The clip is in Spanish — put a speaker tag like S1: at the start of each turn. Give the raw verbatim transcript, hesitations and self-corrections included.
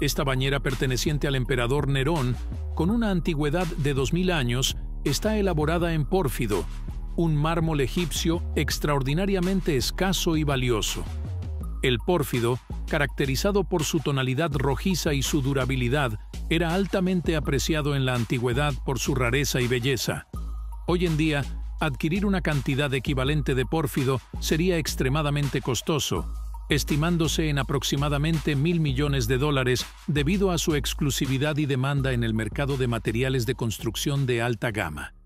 S1: Esta bañera perteneciente al emperador Nerón, con una antigüedad de dos mil años, está elaborada en pórfido, un mármol egipcio extraordinariamente escaso y valioso. El pórfido, caracterizado por su tonalidad rojiza y su durabilidad, era altamente apreciado en la antigüedad por su rareza y belleza. Hoy en día, adquirir una cantidad equivalente de pórfido sería extremadamente costoso, estimándose en aproximadamente mil millones de dólares debido a su exclusividad y demanda en el mercado de materiales de construcción de alta gama.